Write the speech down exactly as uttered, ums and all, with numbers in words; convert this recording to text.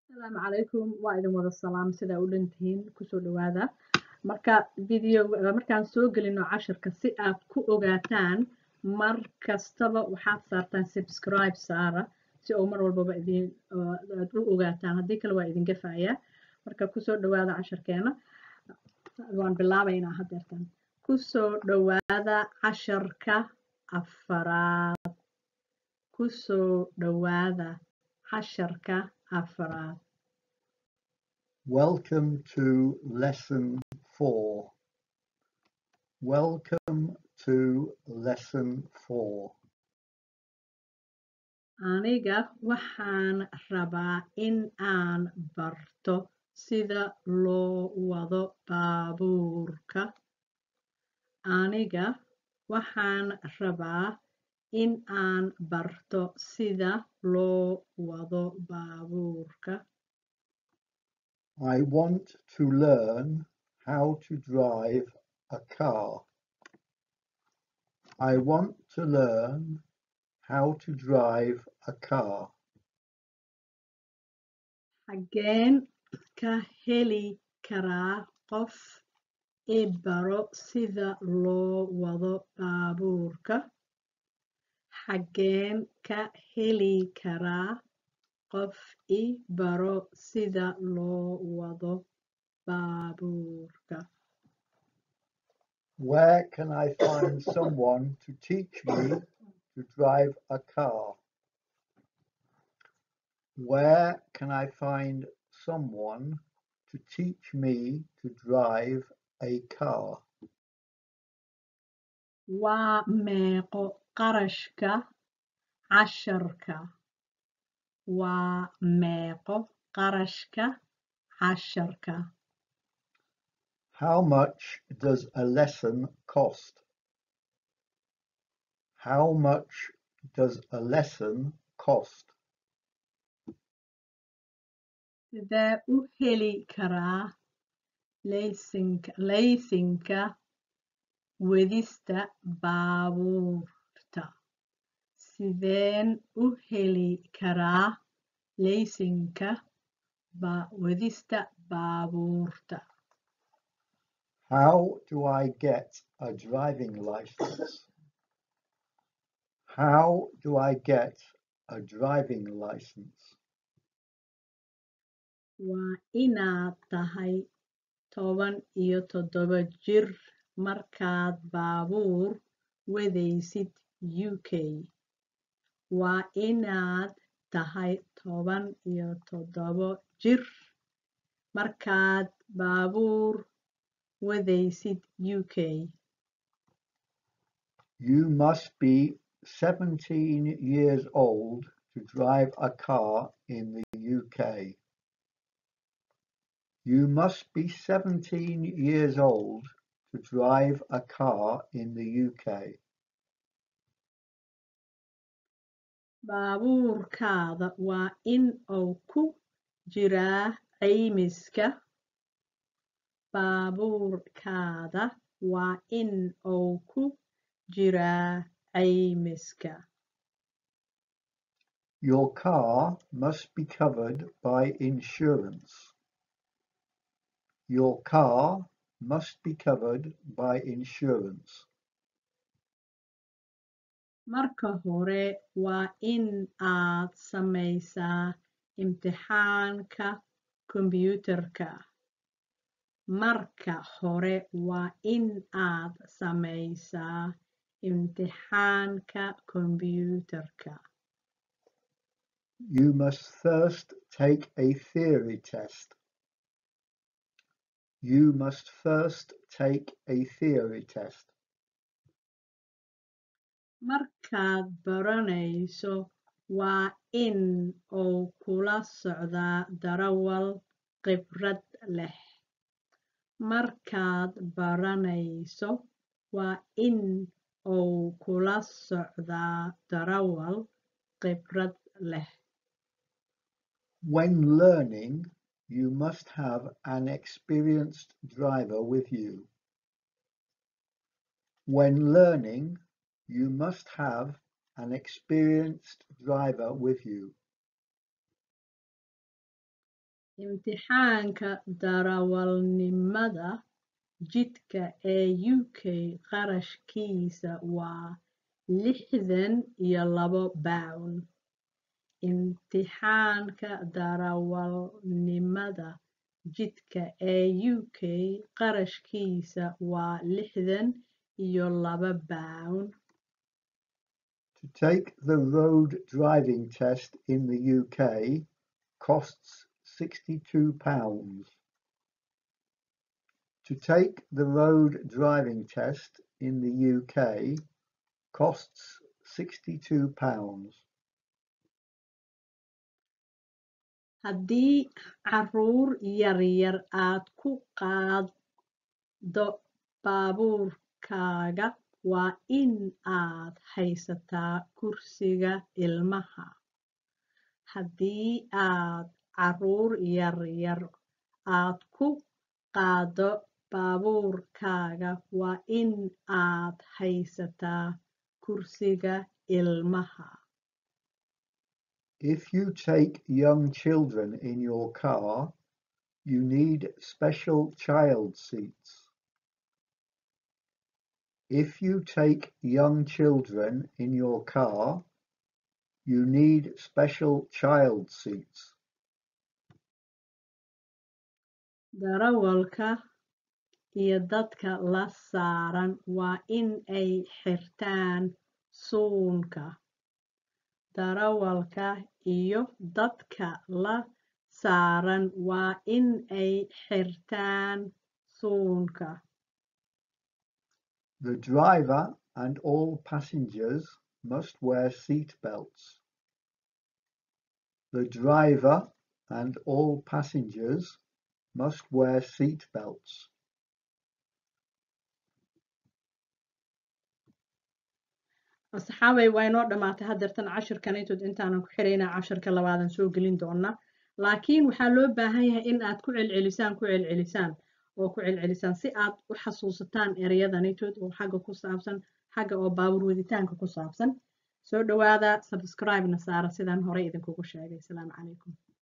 Asalaamu calaykum waa idin wada salaam sida u dhantihiin kusoo dhawaada marka video markaan soo gelino casharka si aad ku ogaataan mar kastaba waxaad saartaan subscribe saara si oo mar walbaba idin aad u ogaataan haddii kale waa idin gafaaya marka kusoo dhawaada casharkeena waan bilaabaynaa haddeertan kusoo dhawaada casharka afaraad kusoo dhawaada casharka afaraad. Welcome to lesson four. Welcome to lesson four. Aniga waxaan rabaa in aan barto sida loo wado baabuurka. Aniga waxaan rabaa in aan barto sida loo wado baabuurka. I want to learn how to drive a car. I want to learn how to drive a car. Xageen ka heli karaa qof i baro sida loo wado baabuurka? Xageen ka heli karaa qof i baro sida loo wado baabuurka? Where can I find someone to teach me to drive a car? Where can I find someone to teach me to drive a car? Waa meeqo qarashka casharka? Waa meeqo qarashka casharka? How much does a lesson cost? How much does a lesson cost? Sidee u heli karaa laysanka laysanka wadista baabuurta? Sideen u heli karaa laysanka ba wadista baabuurta? How do I get a driving license? How do I get a driving license? Waa inaad tahay toban iyo toddoba jir markaad baabuur wadaysid U K. Waa inaad tahay toban iyo toddoba jir markaad baabuur wadaysid U K. You must be seventeen years old to drive a car in the U K. You must be seventeen years old to drive a car in the U K. Baabuurkaada waa in uu ku jiraa caymiska. Baabuurkaada waa in uu ku jiraa caymiska. Your car must be covered by insurance. Your car must be covered by insurance. Marka hore waa in aad samaysaa imtixaanka kombiyuutarka. Marka hore waa in aad samaysaa imtixaanka kombiyuutarka. You must first take a theory test. You must first take a theory test. Markaad baranayso waa in uu kula socdaa darawal khibrad leh. Markaad baranayso waa in uu kula socdaa darawal khibrad leh. When learning, you must have an experienced driver with you. When learning, you must have an experienced driver with you. imtixaanka darawalnimada jidka ee U K qarashkiisa waa lixdan iyo labo pound. Imtixaanka darawalnimada jidka ee U K qarashkiisa waa lixdan iyo labo pound. To take the road driving test in the U K costs sixty-two pounds. To take the road driving test in the U K costs sixty-two pounds. Haddii caruur yaryar aad ku qaaddo baabuurkaaga, waa in aad haysataa kursiga ilmaha. Haddii aad caruur yaryar aad ku qaaddo baabuurkaaga, waa in aad haysataa kursiga ilmaha. If you take young children in your car, you need special child seats. If you take young children in your car, you need special child seats. Darawalka iyo dadka la saaran waa in ay xirtaan suunka. Darawalka iyo dadka la saaran waa in ay xirtaan suunka. The driver and all passengers must wear seat belts. The driver and all passengers must wear seat belts. asxaabay waa inoo dhamaatay haddeertan cashirkanaytood intaanan ku xiraynaa cashirka labaadan soo gelin doona, laakiin waxaa loo baahan yahay in aad ku celcelisaan ku celcelisaan oo ku celcelisaan si aad u xasuusataan erayadanaytood oo xagga ku saabsan xagga oo baabuur waditaanka ku saabsan. Soo dhawaada, subscribe na saara sidaan horey idinkugu sheegay. Asalaamu calaykum.